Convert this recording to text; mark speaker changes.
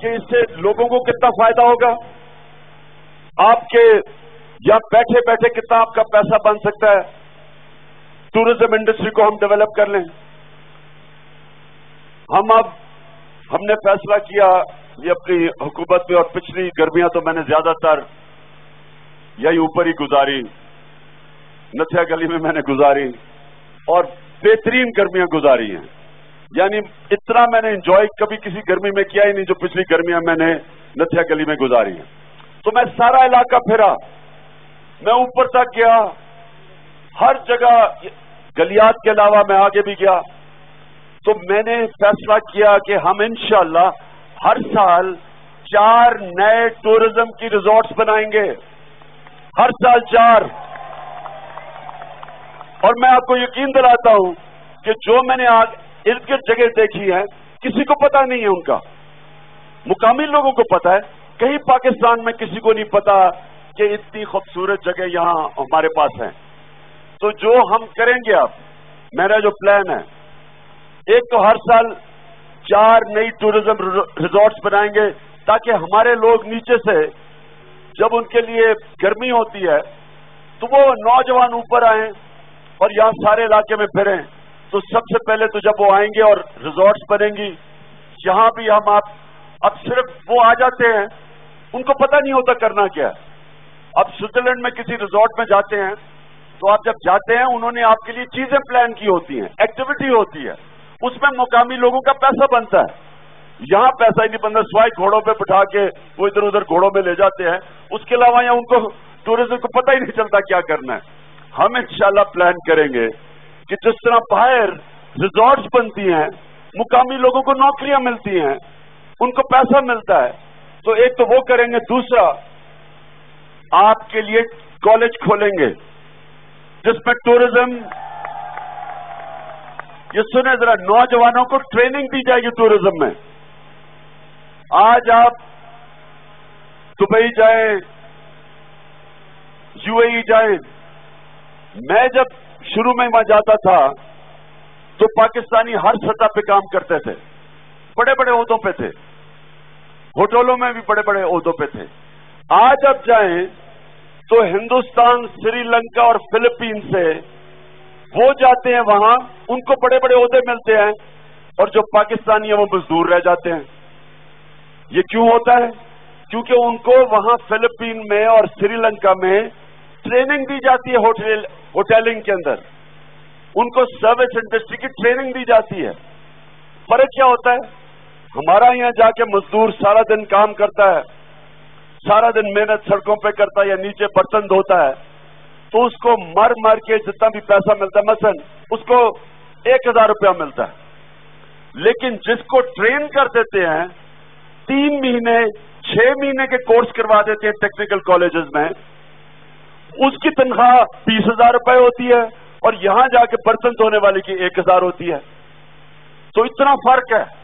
Speaker 1: कि इससे लोगों को कितना फायदा होगा, आपके या बैठे बैठे कितना आपका पैसा बन सकता है, टूरिज्म इंडस्ट्री को हम डेवलप कर लें। हमने फैसला किया ये अपनी हुकूमत में, और पिछली गर्मियां तो मैंने ज्यादातर यही ऊपर ही गुजारी, नथिया गली में मैंने गुजारी और बेहतरीन गर्मियां गुजारी हैं। यानी इतना मैंने एंजॉय कभी किसी गर्मी में किया ही नहीं जो पिछली गर्मियां मैंने नथिया गली में गुजारी हैं। तो मैं सारा इलाका फिरा, मैं ऊपर तक गया, हर जगह गलियात के अलावा मैं आगे भी गया। तो मैंने फैसला किया कि हम इंशाअल्लाह हर साल 4 नए टूरिज्म की रिजॉर्ट्स बनाएंगे, हर साल 4। और मैं आपको यकीन दिलाता हूं कि जो मैंने इर्द गिर्द जगह देखी है किसी को पता नहीं है, उनका मुकामी लोगों को पता है, कहीं पाकिस्तान में किसी को नहीं पता कि इतनी खूबसूरत जगह यहां हमारे पास है। तो जो हम करेंगे, अब मेरा जो प्लान है, एक तो हर साल 4 नई टूरिज्म रिजॉर्ट्स बनाएंगे ताकि हमारे लोग नीचे से जब उनके लिए गर्मी होती है तो वो नौजवान ऊपर आए और यहां सारे इलाके में फिरें। तो सबसे पहले तो जब वो आएंगे और रिजॉर्ट्स बनेंगी, यहां भी हम अब सिर्फ वो आ जाते हैं, उनको पता नहीं होता करना क्या है। अब स्विट्जरलैंड में किसी रिजॉर्ट में जाते हैं तो आप जब जाते हैं उन्होंने आपके लिए चीजें प्लान की होती हैं, एक्टिविटी होती है, उसमें मुकामी लोगों का पैसा बनता है। यहां पैसा ही नहीं बनता, स्वाय घोड़ों पे बिठा के वो इधर उधर घोड़ों में ले जाते हैं, उसके अलावा यहां उनको टूरिज्म को पता ही नहीं चलता क्या करना है। हम इंशाल्लाह प्लान करेंगे कि जिस तरह बाहर रिजॉर्ट्स बनती हैं, मुकामी लोगों को नौकरियां मिलती हैं, उनको पैसा मिलता है, तो एक तो वो करेंगे। दूसरा, आपके लिए कॉलेज खोलेंगे जिसमें टूरिज्म, ये सुने जरा, नौजवानों को ट्रेनिंग दी जाएगी टूरिज्म में। आज आप दुबई जाएं, यूएई जाएं, मैं जब शुरू में वहां जाता था तो पाकिस्तानी हर सतह पे काम करते थे, बड़े बड़े ओहदों पे थे, होटलों में भी बड़े बड़े ओहदों पे थे। आज अब जाएं तो हिंदुस्तान, श्रीलंका और फिलीपीन से वो जाते हैं वहां, उनको बड़े बड़े ओहदे मिलते हैं, और जो पाकिस्तानी है वो मजदूर रह जाते हैं। ये क्यों होता है? क्योंकि उनको वहां फिलीपीन में और श्रीलंका में ट्रेनिंग दी जाती है, होटलिंग के अंदर उनको सर्विस इंडस्ट्री की ट्रेनिंग दी जाती है। फर्क क्या होता है? हमारा यहां जाके मजदूर सारा दिन काम करता है, सारा दिन मेहनत सड़कों पे करता है या नीचे बर्तन धोता है, तो उसको मर मर के जितना भी पैसा मिलता है, मसलन उसको 1000 रुपया मिलता है। लेकिन जिसको ट्रेन कर देते हैं, 3 महीने 6 महीने के कोर्स करवा देते हैं टेक्निकल कॉलेजेस में, उसकी तनख्वाह 20,000 रुपए होती है और यहां जाके बर्तन धोने वाले की 1000 होती है। तो इतना फर्क है।